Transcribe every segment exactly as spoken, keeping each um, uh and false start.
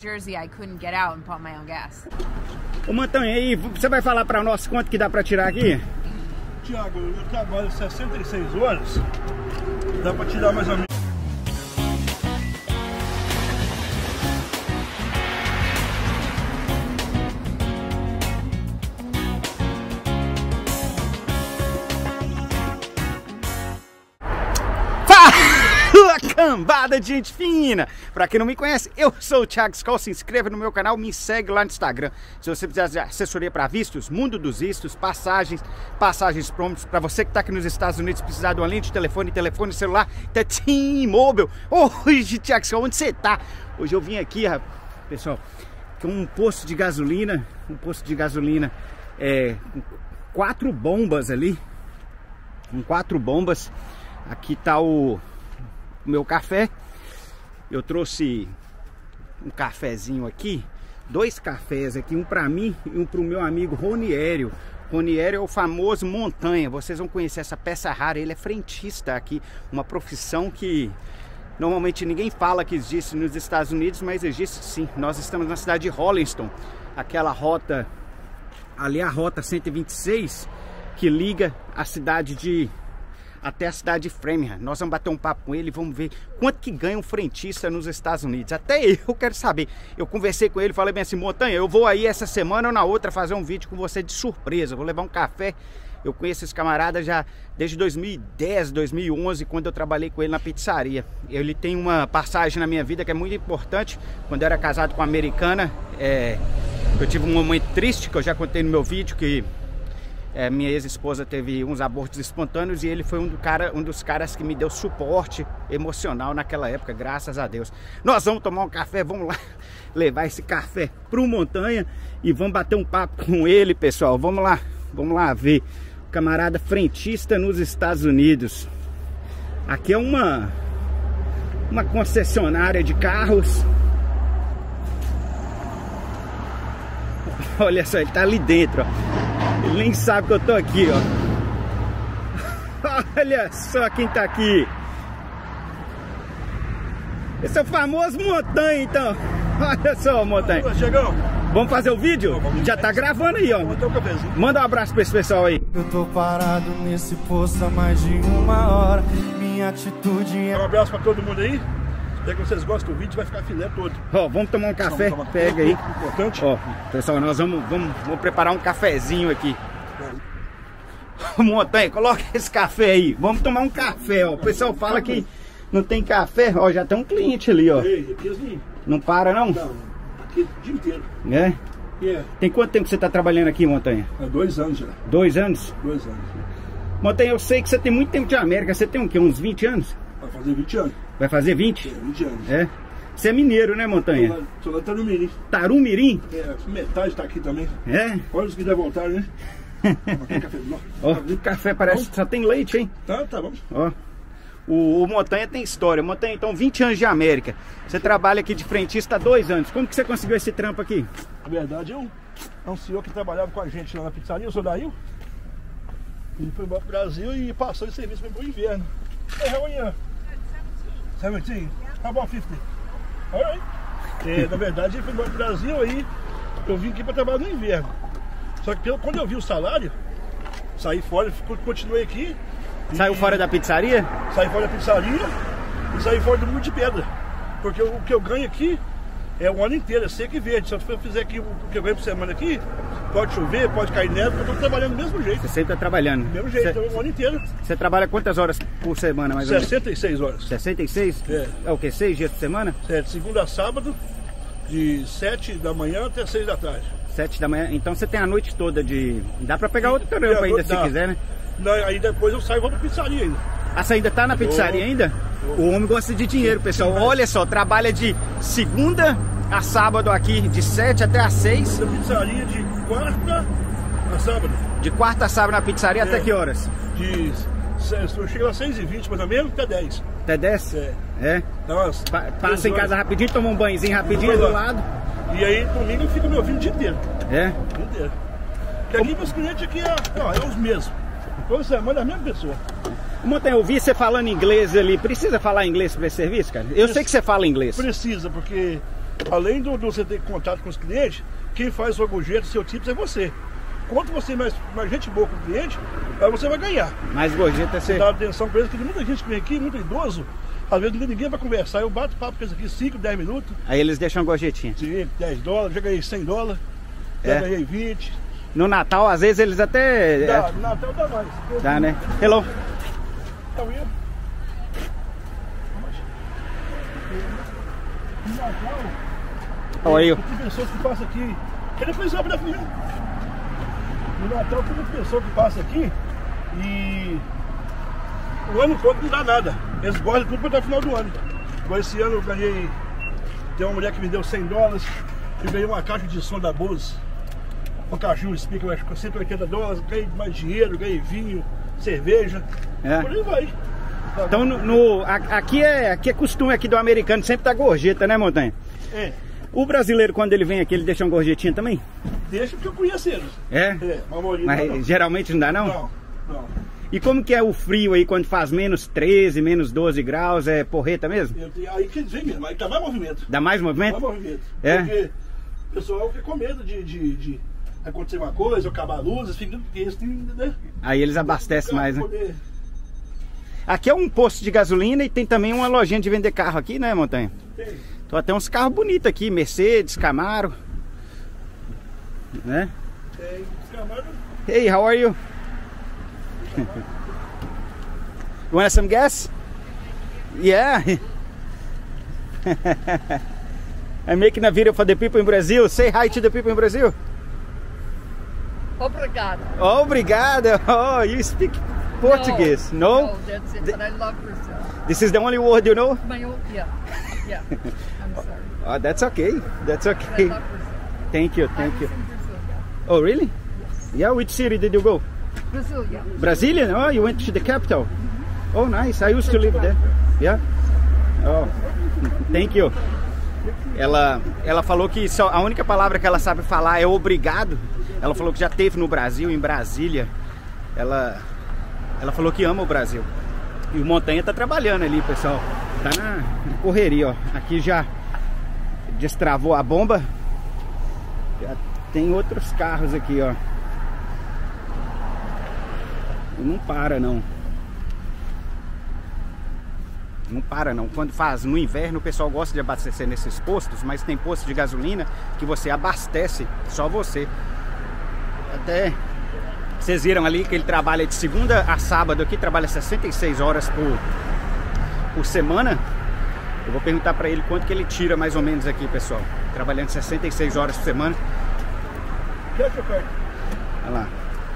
Jersey, I couldn't get out and pump my own gas. Ô Montanha, aí você vai falar pra nós quanto que dá pra tirar aqui? Tiago, eu trabalho sessenta e seis horas, dá pra tirar mais ou menos. Cambada de gente fina! Pra quem não me conhece, eu sou o Thiago Skol, se inscreva no meu canal, me segue lá no Instagram. Se você precisar de assessoria para vistos, mundo dos vistos, passagens, passagens promos, pra você que tá aqui nos Estados Unidos, precisar de uma linha de telefone, telefone celular, até T-Mobile. Hoje, Thiago Skol, onde você tá? Hoje eu vim aqui, pessoal, com um posto de gasolina, um posto de gasolina, é, com quatro bombas ali, com quatro bombas. Aqui tá o meu café. Eu trouxe um cafezinho aqui, dois cafés aqui, um para mim e um para o meu amigo Roniério. Roniério é o famoso Montanha. Vocês vão conhecer essa peça rara. Ele é frentista aqui, uma profissão que normalmente ninguém fala que existe nos Estados Unidos, mas existe sim. Nós estamos na cidade de Holliston, aquela rota ali, a rota cento e vinte e seis, que liga a cidade de até a cidade de Framingham. Nós vamos bater um papo com ele, vamos ver quanto que ganha um frentista nos Estados Unidos. Até eu quero saber. Eu conversei com ele, falei bem assim: Montanha, eu vou aí essa semana ou na outra fazer um vídeo com você de surpresa. Vou levar um café. Eu conheço esse camarada já desde dois mil e dez, dois mil e onze, quando eu trabalhei com ele na pizzaria. Ele tem uma passagem na minha vida que é muito importante. Quando eu era casado com uma americana, é, eu tive um momento triste, que eu já contei no meu vídeo, que É, minha ex-esposa teve uns abortos espontâneos e ele foi um, do cara, um dos caras que me deu suporte emocional naquela época, graças a Deus. Nós vamos tomar um café, vamos lá levar esse café pro Montanha e vamos bater um papo com ele, pessoal. Vamos lá, vamos lá ver. Camarada frentista nos Estados Unidos. Aqui é uma, uma concessionária de carros. Olha só, ele tá ali dentro, ó. Ele nem sabe que eu tô aqui, ó. Olha só quem tá aqui. Esse é o famoso Montanha, então. Olha só, Montanha. Chegou. Vamos fazer o vídeo? Já tá gravando aí, ó. Manda um abraço pra esse pessoal aí. Eu tô parado nesse posto há mais de uma hora. Minha atitude é... Um abraço pra todo mundo aí. Espero que vocês gostem do vídeo, vai ficar filé todo. Ó, vamos tomar um café, tomar pega aí. Importante. Ó, pessoal, nós vamos, vamos, vamos preparar um cafezinho aqui. Montanha, coloca esse café aí. Vamos tomar um café, ó. O pessoal fala que não tem café. Ó, já tem um cliente ali, ó. Não para, não? Não, aqui o dia inteiro. É? Yeah. Tem quanto tempo você tá trabalhando aqui, Montanha? Há dois anos já. Dois anos? Dois anos. Montanha, eu sei que você tem muito tempo de América. Você tem o quê? Uns vinte anos? Vai fazer vinte anos. Vai fazer vinte? É, vinte anos. É? Você é mineiro, né, Montanha? Sou lá, sou lá Tarumirim. Tarumirim? É, metade tá aqui também. É? Olha os que der voltar, né? Café. Ó, o café parece que só tem leite, hein? Tá, tá bom. Ó, o, o Montanha tem história. Montanha, então, vinte anos de América. Você trabalha aqui de frentista há dois anos. Como que você conseguiu esse trampo aqui? Na verdade, é um, é um senhor que trabalhava com a gente lá na pizzaria, eu sou daí. Ele foi embora pro Brasil e passou esse serviço para o inverno. Hey, how are you? seventeen? How about fifty? Alright. É, na verdade, ele foi embora pro Brasil, aí eu vim aqui para trabalhar no inverno. Só que quando eu vi o salário, saí fora, continuei aqui. Saiu fora da pizzaria? Saí fora da pizzaria e saí fora do Muro de Pedra. Porque o que eu ganho aqui é o ano inteiro, é seco e verde. Se eu fizer aqui o que eu ganho por semana aqui, pode chover, pode cair neve, porque eu tô trabalhando do mesmo jeito. Você sempre tá trabalhando? Do mesmo jeito, Cê, então, o ano inteiro. Você trabalha quantas horas por semana, mais ou menos? sessenta e seis horas. sessenta e seis? É. É o quê? Seis dias por semana? É, de segunda a sábado, de sete da manhã até seis da tarde. Sete da manhã, então você tem a noite toda de... Dá pra pegar outro trampo ainda, se quiser, né? Não, aí depois eu saio e vou pra pizzaria ainda. Ah, você ainda tá na pizzaria oh. ainda? Oh. O homem gosta de dinheiro, pessoal. Olha só, trabalha de segunda a sábado aqui, de sete até às seis. Na pizzaria de quarta a sábado. De quarta a sábado na pizzaria, é. Até que horas? De... Eu chego às seis e vinte, mais ou menos, até dez. Até dez? É. É? Nossa, pa passa em casa rapidinho, toma um banhozinho rapidinho do lado. E aí, domingo, eu fico me ouvindo o dia inteiro. É? O dia inteiro. Porque aqui, meus clientes aqui, é, não, é os mesmos. Toda semana é a mesma pessoa. Montanha, eu vi você falando inglês ali. Precisa falar inglês para esse serviço, cara? Eu Prec... sei que você fala inglês. Precisa, porque além do, do você ter contato com os clientes, quem faz sua gorjeta, seu tips é você. Quanto você mais, mais gente boa com o cliente, aí você vai ganhar. Mais gorjeta você... Dá atenção pra eles, porque tem muita gente que vem aqui, muito idoso, às vezes não tem ninguém pra conversar. Eu bato papo com eles aqui cinco, dez minutos. Aí eles deixam a gorjetinha. cinco, dez dólares, já ganhei cem dólares, já É. ganhei vinte. No Natal, às vezes, eles até... Dá, no Natal dá mais. Dá, né? Hello. Tá vendo? No Natal, How are you? tem pessoas que passam aqui. Ele depois abre da família. No Natal tem muita pessoa que passa aqui e o ano todo não dá nada. Eles guardam tudo para até o final do ano. Igual esse ano eu ganhei. Tem uma mulher que me deu cem dólares. Eu ganhei uma caixa de som da Bose. Um caixinho speaker, eu acho que cento e oitenta dólares. Ganhei mais dinheiro, ganhei vinho, cerveja. É. Por aí vai. Então, no, no- a- aqui, é, aqui é costume aqui do americano, sempre dá gorjeta, né, Montanha? É, O brasileiro, quando ele vem aqui, ele deixa uma gorjetinha também? deixa porque eu conheço eles. É? É, mas a maioria Mas não. geralmente não dá, não? Não, não. E como que é o frio aí, quando faz menos treze, menos doze graus? É porreta mesmo? Eu tenho- aí que vem mesmo, aí tá mais movimento. Dá mais movimento? Mais movimento. É? Porque o pessoal fica com medo de, de, de acontecer uma coisa, ou acabar a luz, eles ficam, eles têm, né? Aí eles abastecem mais, né? Poder- Aqui é um posto de gasolina e tem também uma lojinha de vender carro aqui, né, Montanha? Tem. Então até uns carros bonitos aqui, Mercedes, Camaro. Né? Tem os camadas. Hey, how are you? You want some gas? Yeah. I'm making a video for the people in Brazil. Say hi to the people in Brazil. Obrigado. Obrigado. Oh, you speak Portuguese? No? No, that's it. But I love Brazil. This is the only word you know? My own, yeah, yeah. I'm sorry. Oh, that's okay. That's But I okay. love Brazil. Thank you, I thank was you. in Brazil, yeah. Oh, really? Yes. Yeah, which city did you go? Brazil, yeah. Brazilian? Oh, you went to the capital. Oh, nice. I used to live there. Yeah. Oh, thank you. Ela, ela falou que só, a única palavra que ela sabe falar é obrigado. Ela falou que já teve no Brasil, em Brasília. Ela, ela falou que ama o Brasil. E o Montanha tá trabalhando ali, pessoal. Tá na correria, ó. Aqui já destravou a bomba. Já tem outros carros aqui, ó. E não para, não. Não para não. Quando faz no inverno, o pessoal gosta de abastecer nesses postos, mas tem posto de gasolina que você abastece, só você. Até vocês viram ali que ele trabalha de segunda a sábado aqui, trabalha sessenta e seis horas por, por semana. Eu vou perguntar pra ele quanto que ele tira mais ou menos aqui, pessoal. Trabalhando sessenta e seis horas por semana. Quer que eu pego? Olha lá.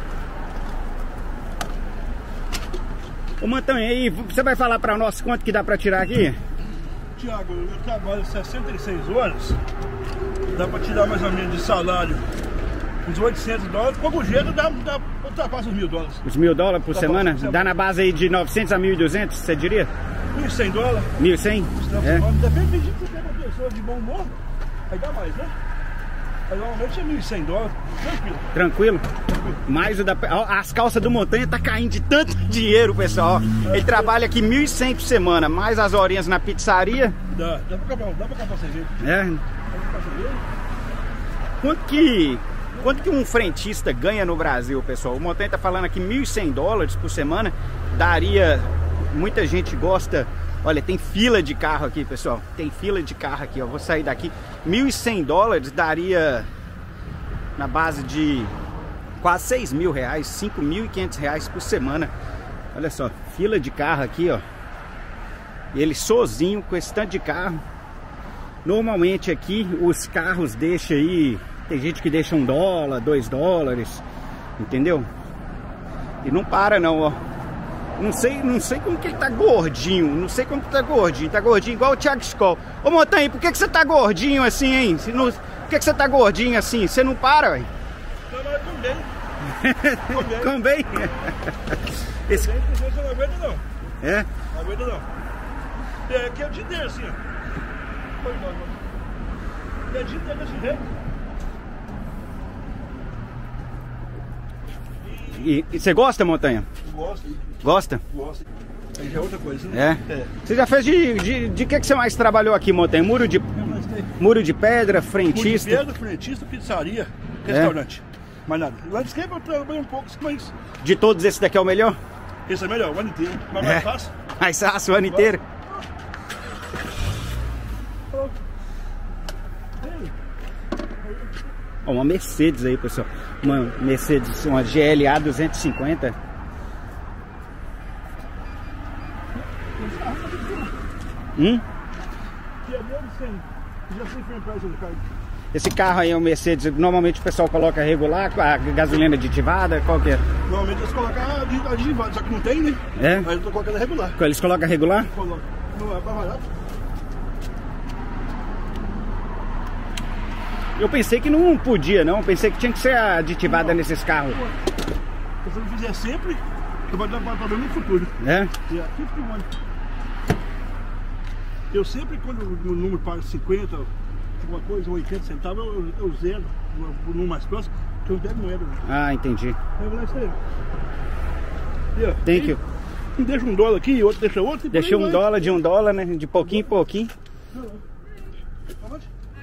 Ô Montanha, aí você vai falar pra nós quanto que dá pra tirar aqui? Tiago, eu trabalho sessenta e seis horas. Dá pra tirar mais ou menos de salário uns oitocentos dólares. Com gorjeta dá, dá, ultrapassa os mil dólares. Os mil dólares por Tá semana? bom, Dá na base aí de novecentos a mil e duzentos, você diria? mil e cem dólares. mil e cem? É. Depende de você ter uma pessoa de bom humor. Aí dá mais, né? Aí normalmente é mil e cem dólares. Tranquilo. Tranquilo? Mais o da... Ó, as calças do Montanha tá caindo de tanto dinheiro, pessoal. Ele trabalha aqui mil e cem por semana, mais as horinhas na pizzaria. Dá, dá pra comprar, dá pra comprar cerveja. É. Dá pra comprar cerveja. Quanto que... Quanto que um frentista ganha no Brasil, pessoal? O Montanha tá falando aqui mil e cem dólares por semana. Daria... Muita gente gosta... Olha, tem fila de carro aqui, pessoal. Tem fila de carro aqui, ó. Vou sair daqui. mil e cem dólares daria... Na base de... Quase seis mil reais. cinco mil e quinhentos reais por semana. Olha só. Fila de carro aqui, ó. Ele sozinho com esse tanto de carro. Normalmente aqui os carros deixam aí... Tem gente que deixa um dólar, dois dólares, entendeu? E não para não, ó. Não sei, não sei como que ele tá gordinho, não sei como que tá gordinho. Tá gordinho igual o Thiago Skol. Ô Montanha, por que que você tá gordinho assim, hein? Se não, por que que você tá gordinho assim? Você não para, ué? Não, mas também. Também. Come bem? Esse... Tem pessoas que não aguenta não. É? Não aguenta não. É aqui é o dia inteiro assim, ó. Pode ir, pode ir. É o dia inteiro desse jeito. E, e você gosta, Montanha? Gosto, Gosta? gosto. Aí já é outra coisa, né? É? Você já fez de, de, de que que você mais trabalhou aqui, Montanha? Muro de... Mas tem né? Muro de pedra, Muro de frentista. pedra, frentista, pizzaria, restaurante. Mais nada. Landscape eu trabalho um pouco, mas De todos, esse daqui é o melhor? esse é melhor, o ano inteiro. Mas É. mais fácil. Mais fácil o ano inteiro. Ó, uma Mercedes aí, pessoal. Uma Mercedes, uma G L A duzentos e cinquenta. Hum? Já sei que empresa do carro. Esse carro aí é um Mercedes. Normalmente o pessoal coloca regular, com a gasolina aditivada, qual que é? Normalmente eles colocam a aditivada, só que não tem, né? É? Aí eu tô colocando regular. Eles colocam regular? Coloca. Não é pra barato. Eu pensei que não podia, não. Pensei que tinha que ser aditivada nesses carros. Se você não fizer sempre, você vai dar problema no futuro. É? E aqui fica um ano. Eu sempre, quando o número paga cinquenta, alguma coisa, oitenta centavos, eu, eu zero o número mais próximo, que eu não pego moeda. Ah, entendi. Eu vou lá isso aí. E, ó, Thank you. um deixa um dólar aqui, outro deixa outro. E por Deixei aí um vai. dólar de um dólar, né? De pouquinho em pouquinho. Aonde?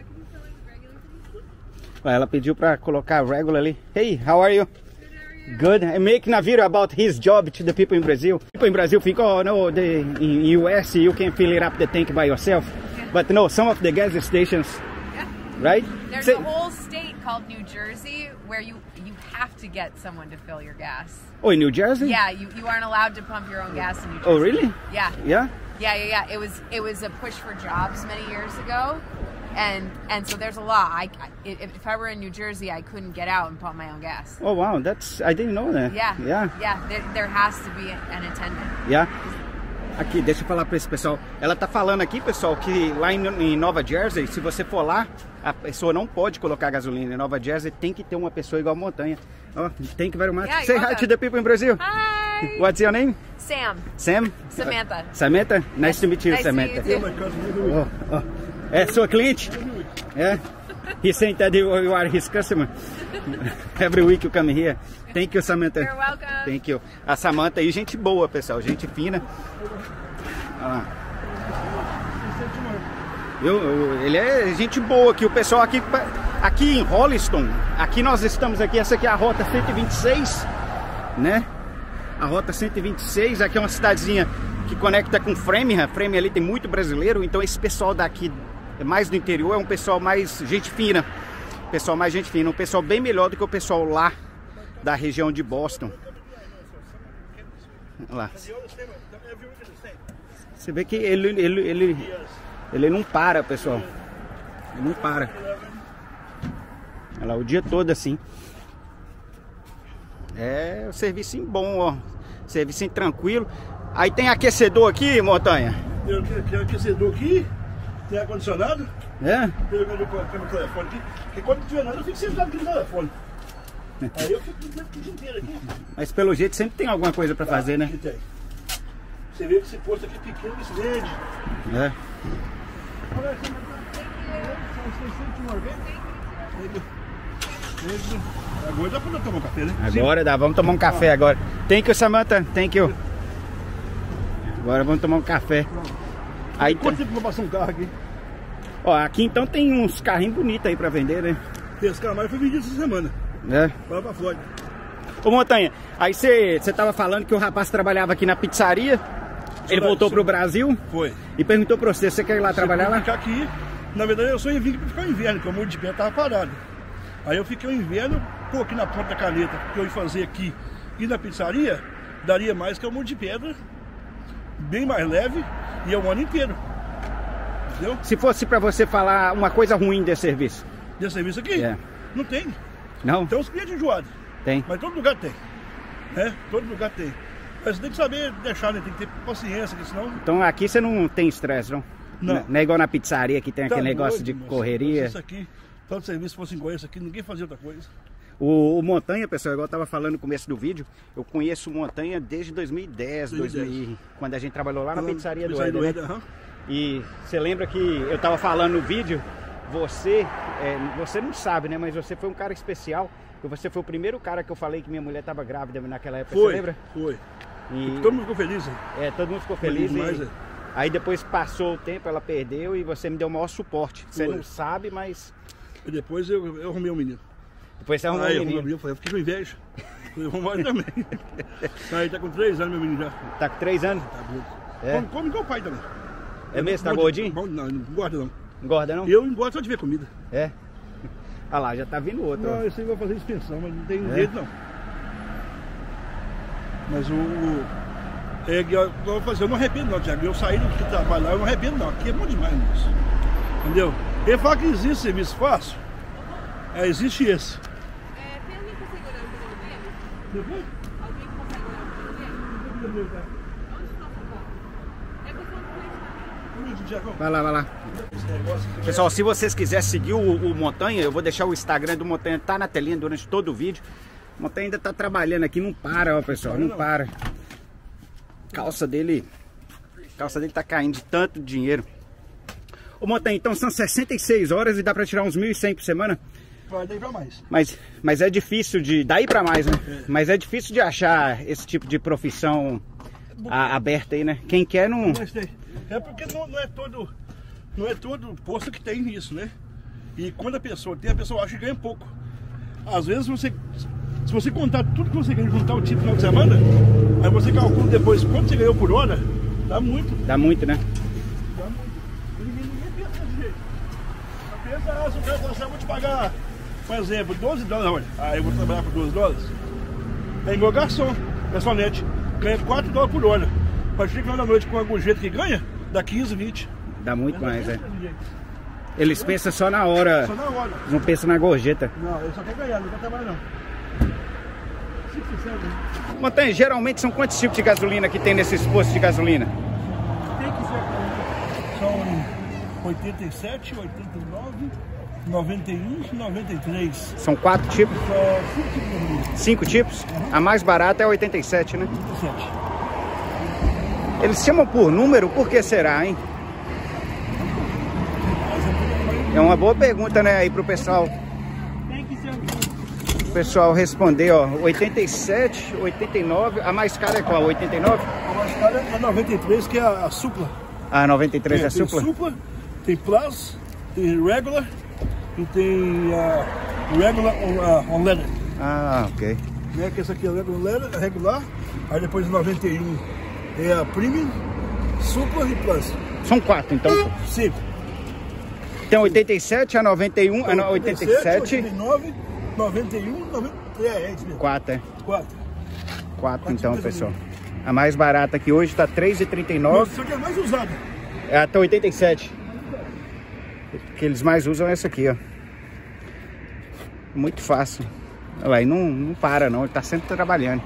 Ó, ela pediu pra colocar regular ali. Hey, how are you? Good. I'm making a video about his job to the people in Brazil. People in Brazil think, oh no, the, in U S you can fill it up the tank by yourself. Yeah. But no, some of the gas stations, Yeah. right? There's Say- a whole state called New Jersey where you you have to get someone to fill your gas. Oh, in New Jersey? Yeah, you, you aren't allowed to pump your own gas in New Jersey. Oh, really? Yeah. Yeah? Yeah, yeah, yeah. It was it was a push for jobs many years ago, and and so there's a law. I, I if, if I were in New Jersey, I couldn't get out and pump my own gas. Oh, wow, that's, I didn't know that. Yeah, Yeah. yeah. There, there has to be an attendant. Yeah. Aqui, deixa eu falar pra esse pessoal. Ela tá falando aqui, pessoal, que lá em, em Nova Jersey, se você for lá, a pessoa não pode colocar gasolina. Em Nova Jersey tem que ter uma pessoa igual a Montanha. Oh, thank you very much. Yeah, Say you're hi to welcome. the people in Brazil. Hi, What's your name? Sam. Sam? Samantha. Uh, Samantha? Nice to meet you, Nice to meet Samantha. you My cousin, every week. Oh, oh. É sua cliente? É? He said that you are his customer. Every week you come here. Thank you, Samantha. You're welcome. Thank you. A Samantha aí, gente boa, pessoal. Gente fina. Olha lá. Eu, eu- ele é gente boa aqui. O pessoal aqui, aqui em Holliston, aqui nós estamos aqui, essa aqui é a rota cento e vinte e seis, né? A rota cento e vinte e seis, aqui é uma cidadezinha que conecta com Framingham. Framingham ali tem muito brasileiro, então esse pessoal daqui, mais do interior, é um pessoal mais gente fina. Pessoal mais gente fina, um pessoal bem melhor do que o pessoal lá da região de Boston. Olha lá. Você vê que ele, ele, ele, ele não para, pessoal. Ele não para. Olha lá, o dia todo assim. É um serviço bom, ó. Serviço tranquilo. Aí tem aquecedor aqui, Montanha? Eu tenho aquecedor aqui, tem ar-condicionado. É? Eu vou colocar meu telefone aqui, porque quando não tiver nada eu fico sentado aqui no telefone. Aí eu fico o dia inteiro aqui. Mas pelo jeito sempre tem alguma coisa pra fazer, né? Aqui tem. Você vê que esse posto aqui é pequeno, esse verde. É. Olha essa são seiscentos de uma vez. Agora dá pra tomar um café, né? Agora dá, vamos tomar um café agora. Thank you, Samantha. Thank you. Agora vamos tomar um café. Aí tem... Quanto tempo pra passar um carro aqui? Ó, aqui então tem uns carrinhos bonitos aí pra vender, né? Esse carro mais foi vendido essa semana. É. Vai pra Flórida. Ô Montanha, aí você tava falando que o rapaz trabalhava aqui na pizzaria. Ele voltou pro Brasil Foi. e perguntou pra você, você quer ir lá trabalhar lá? Ficar aqui. Na verdade eu só ia vir pra ficar o inverno, porque o muro de pedra tava parado. Aí eu fiquei o inverno, pô, aqui na ponta da caneta, que eu ia fazer aqui e na pizzaria, daria mais que o muro de pedra, bem mais leve, e é o ano inteiro. Entendeu? Se fosse pra você falar uma coisa ruim desse serviço. Desse serviço aqui? É. Não tem. Não? Tem uns clientes enjoados, Tem. mas todo lugar tem. Né? Todo lugar tem. Mas você tem que saber deixar, né? Tem que ter paciência, porque senão... Então aqui você não tem estresse, não? Não. Não é igual na pizzaria que tem Tá aquele negócio doido, de moço. correria. Se isso aqui, todo serviço fosse igual esse aqui, ninguém fazia outra coisa. O, o Montanha, pessoal, igual eu tava falando no começo do vídeo, eu conheço o Montanha desde dois mil e dez, dois mil e dez. dois mil, quando a gente trabalhou lá na pizzaria do Pizzaria Éder, né? Éder, aham. E você lembra que eu tava falando no vídeo, você, é, você não sabe, né? Mas você foi um cara especial. E você foi o primeiro cara que eu falei que minha mulher tava grávida naquela época, Foi, você lembra? foi. E Todo mundo ficou feliz. Hein? é, todo mundo ficou Foi feliz. demais, E, é. Aí depois passou o tempo, ela perdeu e você me deu o maior suporte. Você Foi. não sabe, mas... E depois eu, eu arrumei um menino. Depois você arrumou Aí o eu, menino. eu fiquei com inveja. Eu vou embora também. Aí tá com três anos meu menino já. Tá com três anos? Tá gordo. É. Come, come igual o pai também. É mesmo? Tá Gordo- gordinho? Bom, não, não engorda não. Engorda não? Eu engordo só de ver comida. É. Olha lá, já tá vindo outro. ó. Não, esse aí vai fazer dispensão, mas não tem É. jeito não. Mas o... o é, que eu, eu, vou fazer, eu não arrependo não, Thiago. Eu saí do trabalho lá, eu não arrependo não. Aqui é bom demais isso. Entendeu? Ele fala que existe serviço fácil. É, existe esse. É, tem alguém que consegue olhar o número dele? Depois? Alguém que consegue olhar o número dele? Onde está o sapato? É que eu sou um cliente também. Thiago, Vai lá, vai lá. esse negócio aqui, Pessoal, se vocês quiserem seguir o, o Montanha, eu vou deixar o Instagram do Montanha, tá na telinha durante todo o vídeo. O Montanha ainda tá trabalhando aqui, não para, ó, pessoal, não para. Calça dele, calça dele tá caindo de tanto dinheiro. Ô Montanha, então são sessenta e seis horas e dá pra tirar uns mil e cem por semana? vai daí pra mais. Mas, mas é difícil de, daí pra mais, né? Mas é difícil de achar esse tipo de profissão a, aberta aí, né? Quem quer não... Mas tem. É porque não, não é todo, não é todo posto que tem isso, né? E quando a pessoa tem, a pessoa acha que ganha pouco. Às vezes você, se você contar tudo que você ganha, juntar o tipo no final de semana, aí você calcula depois quanto você ganhou por hora, dá muito. Dá muito, né? Dá muito. E ninguém, ninguém pensa desse jeito. Só pensa, ah, se o cara falar assim, eu vou te pagar, por exemplo, doze dólares, olha. Ah, eu vou trabalhar por doze dólares. É igual garçom, garçonete, ganha quatro dólares por hora. A partir do final da noite com a gorjeta que ganha, dá quinze, vinte. Dá muito Mas não mais, é. pensa desse jeito. Eles pensam só na hora, Só na hora. não pensam na gorjeta. Não, ele só quer ganhar, não quer trabalhar não. cinco por cento, né? Montanha, geralmente são quantos tipos de gasolina que tem nesses postos de gasolina? Tem que ser. São oitenta e sete, oitenta e nove, noventa e um e noventa e três. São quatro tipos? Só cinco tipos de gasolina. Cinco tipos? A mais barata é oitenta e sete, né? oitenta e sete. Eles chamam por número, por que será, hein? É uma boa pergunta, né, aí pro pessoal. O pessoal responder, ó, oitenta e sete, oitenta e nove, a mais cara é qual? oitenta e nove? A mais cara é a noventa e três, que é a, a Supla. A noventa e três é, É, a tem supla? Supla, tem Plus, tem Regular e tem a Regular on, uh, on Leather. Ah, ok. Né, que essa aqui é a Regular, Leather, regular, aí depois a noventa e um é a Premium, Supla e Plus. São quatro, então. Cinco. Tem oitenta e sete, a noventa e um, a oitenta e sete, oitenta e nove, noventa e um, noventa e três, é isso mesmo. quatro, é. Quatro. Quatro, então, pessoal. A mais barata aqui hoje tá três e trinta e nove. Isso aqui é mais usado. É até oitenta e sete. O que eles mais usam é essa aqui, ó. Muito fácil. Olha lá, e não, não para não, ele tá sempre trabalhando.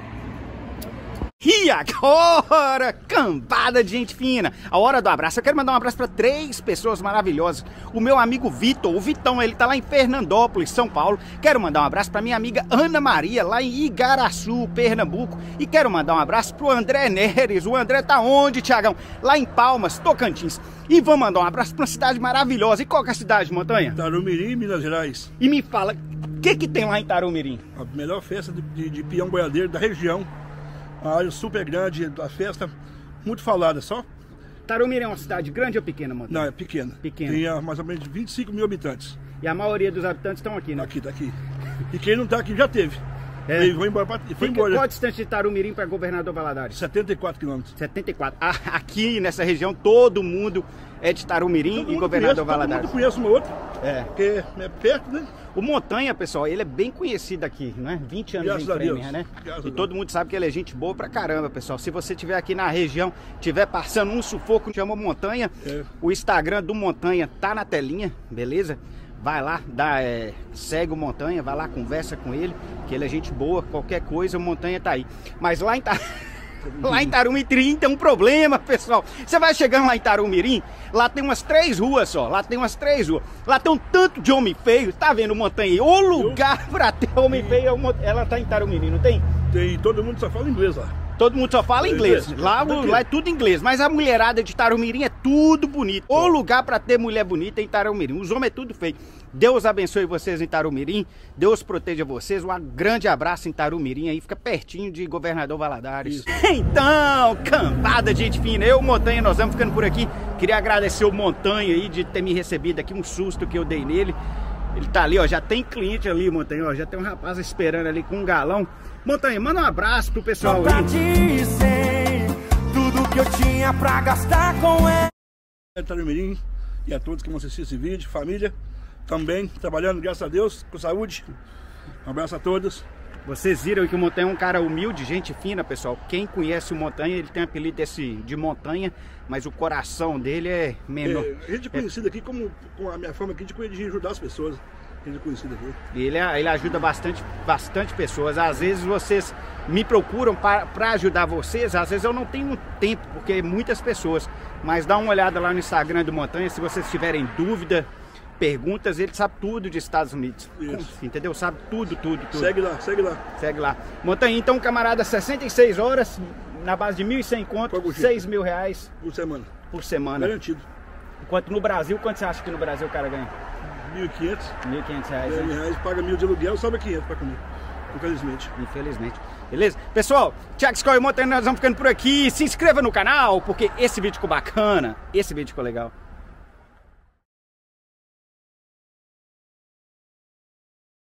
E agora, cambada de gente fina, a hora do abraço. Eu quero mandar um abraço para três pessoas maravilhosas. O meu amigo Vitor, o Vitão, ele tá lá em Fernandópolis, São Paulo. Quero mandar um abraço para minha amiga Ana Maria, lá em Igaraçu, Pernambuco. E quero mandar um abraço pro André Neres. O André tá onde, Tiagão? Lá em Palmas, Tocantins. E vou mandar um abraço para uma cidade maravilhosa. E qual que é a cidade, Montanha? Tarumirim, Minas Gerais. E me fala, o que que tem lá em Tarumirim? A melhor festa de, de, de peão boiadeiro da região. Uma área super grande, a festa muito falada, só? Tarumirim é uma cidade grande ou pequena, Montanha? Não, é pequena. Pequena. Tem ah, mais ou menos vinte e cinco mil habitantes. E a maioria dos habitantes estão aqui, né? Aqui, tá aqui. E quem não tá aqui já teve. É. E foi embora, pra, e foi Fica embora. qual a distância de Tarumirim para Governador Valadares? setenta e quatro quilômetros. setenta e quatro. Ah, aqui nessa região todo mundo é de Tarumirim e Governador Valadares. Todo mundo conhece um outro, É. porque é perto, né? O Montanha, pessoal, ele é bem conhecido aqui, né? vinte anos Graças em a Deus. Premier, né? Graças E a todo Deus. mundo sabe que ele é gente boa pra caramba, pessoal. Se você estiver aqui na região, estiver passando um sufoco, chama Montanha. É. O Instagram do Montanha tá na telinha, beleza? Vai lá, dá, é, segue o Montanha, vai lá, conversa com ele, que ele é gente boa, qualquer coisa, o Montanha tá aí. Mas lá em, Ta... lá em Tarumirim tem um problema, pessoal. Você vai chegando lá em Tarumirim, lá tem umas três ruas só, lá tem umas três ruas. Lá tem um tanto de homem feio, tá vendo o Montanha aí? O lugar pra ter homem feio, é o Mon- ela tá em Tarumirim, não tem? Tem, todo mundo só fala inglês lá. todo mundo só fala inglês. Inglês. Lá, Daqui. lá é tudo inglês. Mas a mulherada de Itarumirim é tudo bonito. O lugar pra ter mulher bonita é em Itarumirim. Os homens é tudo feio. Deus abençoe vocês em Itarumirim. Deus proteja vocês. Um grande abraço em Itarumirim. Aí fica pertinho de Governador Valadares. Então, cambada de gente fina. Eu, o Montanha, nós vamos ficando por aqui. Queria agradecer o Montanha aí de ter me recebido aqui. Um susto que eu dei nele. Ele tá ali, ó, já tem cliente ali, Montanha, ó, já tem um rapaz esperando ali com um galão. Montanha, manda um abraço pro pessoal Nunca aí. disse tudo que eu tinha pra gastar com ela. Itarumirim e a todos que vão assistir esse vídeo, família, também trabalhando, graças a Deus, com saúde. Um abraço a todos. Vocês viram que o Montanha é um cara humilde, gente fina, pessoal. Quem conhece o Montanha, ele tem o apelido desse, de Montanha, mas o coração dele é menor. É, a gente é conhecido aqui como, com a minha forma aqui de, de ajudar as pessoas. A gente é conhecido aqui. Ele, ele ajuda bastante, bastante pessoas. Às vezes vocês me procuram para ajudar vocês, às vezes eu não tenho tempo, porque muitas pessoas. Mas dá uma olhada lá no Instagram do Montanha, se vocês tiverem dúvida, perguntas, ele sabe tudo de Estados Unidos. Isso. Entendeu? Sabe tudo, tudo, tudo. Segue lá, segue lá. Segue lá. Montanha, então, camarada, sessenta e seis horas, na base de mil e cem conto, Pode curtir. seis mil reais Por semana. por semana. Garantido. Enquanto no Brasil, quanto você acha que no Brasil o cara ganha? mil e quinhentos. mil e quinhentos reais, mil né? reais, paga mil de aluguel, sobra quinhentos pra comer. Infelizmente. Infelizmente. Beleza? Pessoal, Thiago Skol e Montanha, nós vamos ficando por aqui. Se inscreva no canal, porque esse vídeo ficou bacana. Esse vídeo ficou legal.